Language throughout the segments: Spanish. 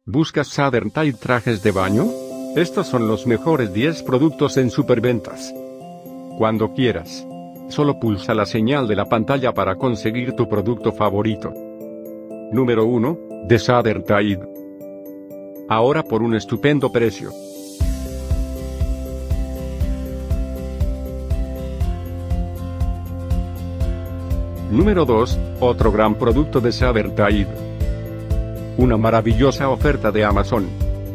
¿Buscas Southern Tide trajes de baño? Estos son los mejores 10 productos en superventas. Cuando quieras. Solo pulsa la señal de la pantalla para conseguir tu producto favorito. Número 1, de Southern Tide. Ahora por un estupendo precio. Número 2, otro gran producto de Southern Tide. Una maravillosa oferta de Amazon.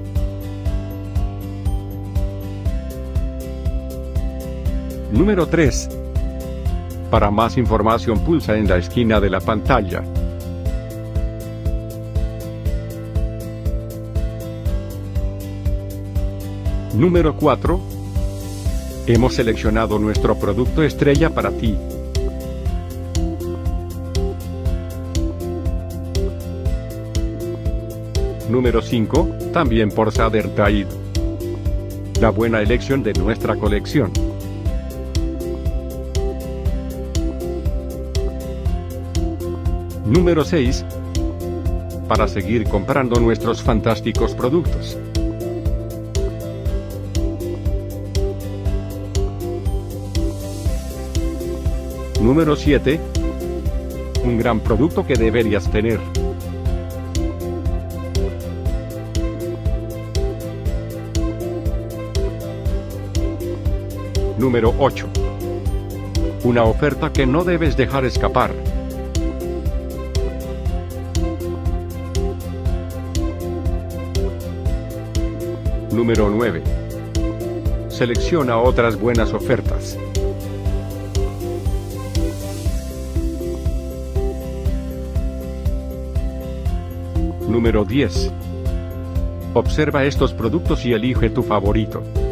Número 3. Para más información pulsa en la esquina de la pantalla. Número 4. Hemos seleccionado nuestro producto estrella para ti. Número 5, también por Southern Tide. La buena elección de nuestra colección. Número 6. Para seguir comprando nuestros fantásticos productos. Número 7. Un gran producto que deberías tener. Número 8. Una oferta que no debes dejar escapar. Número 9. Selecciona otras buenas ofertas. Número 10. Observa estos productos y elige tu favorito.